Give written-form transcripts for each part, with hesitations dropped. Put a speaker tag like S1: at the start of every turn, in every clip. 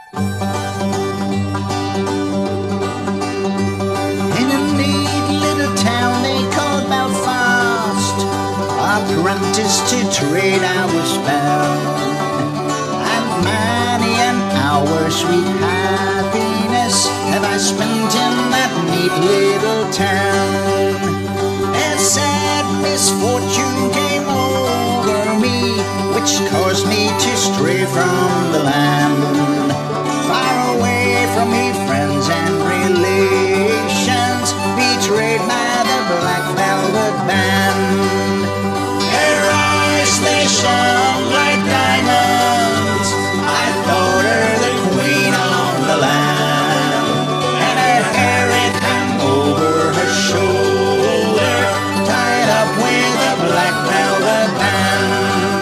S1: In a neat little town they called Belfast, apprentice to trade I was bound, and many an hour sweet happiness have I spent in that neat little town. A sad misfortune came over me, which caused me to stray from the land, far away from me friends and relations, betrayed by the black velvet band. Her eyes they shone like diamonds, I thought her the queen of the land, and her hair it hung over her shoulder, tied up with a black velvet band.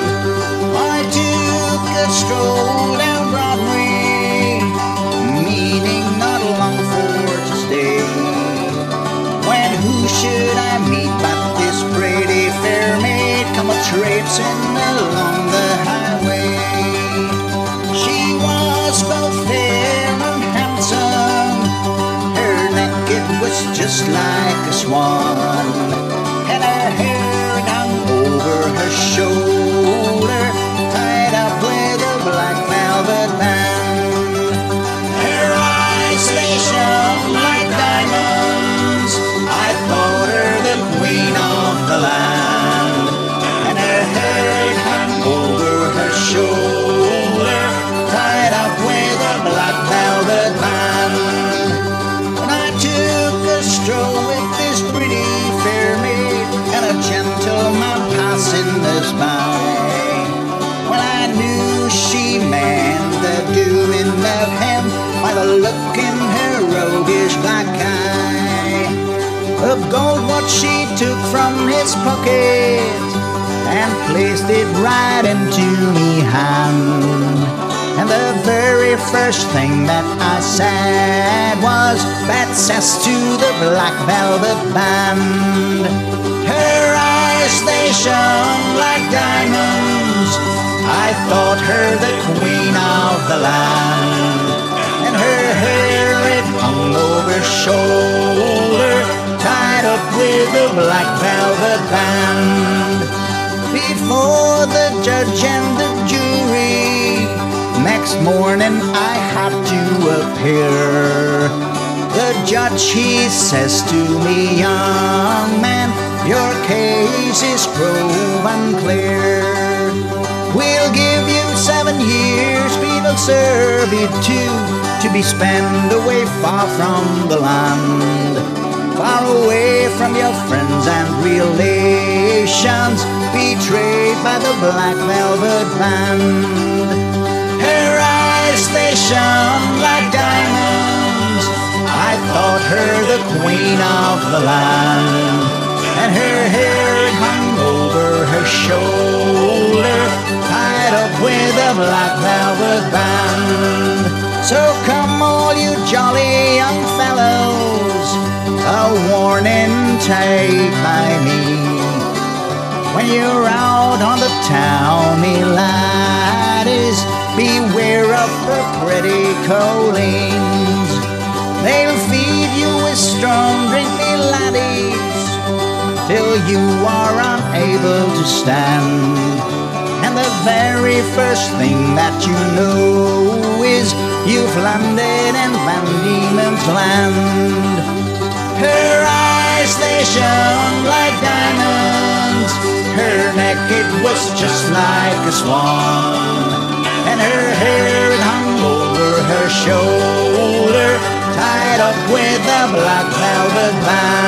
S1: I took a stroll down Broadway, meaning not long for to stay, when who should I meet but this pretty fair maid come a-traipsing along the highway. She was both fair and handsome, her neck it was just like a swan, and her hair hung over her shoulder, tied up with a black velvet band. Her eyes they shone like diamonds, I thought her the queen of the land, and her hair it hung over her shoulder, tied up with a black velvet band. When I took a stroll with this pretty fair maid, and a gentleman passing us by, well I knew she meant the doing of him by the look in her roguish black eye. A gold watch she took from his pocket and placed it right into me hand, and the very first thing that I said was bad cess to the black velvet band. Her eyes they shone like diamonds, I thought her the queen of the land, and her hair it hung over her shoulder, tied up with a black velvet band. Before the judge and the jury, next morning I had to appear. The judge he says to me, young man, your case is proven clear. We'll give you 7 years penal servitude to be spent away far from the land, far away from your friends and relations, betrayed by the black velvet band. Her eyes they shone like diamonds, I thought her the queen of the land, and her hair it hung over her shoulder, tied up with a black velvet band. So come all you jolly young fellows, a warning take by me, when you're out on the town, me laddies, beware of the pretty colleens. They'll feed you with strong drink, me laddies, till you are unable to stand, and the very first thing that you know is you've landed in Van Diemen's Land. Her eyes they shone like diamonds, her neck it was just like a swan, and her hair it hung over her shoulder, tied up with a black velvet band.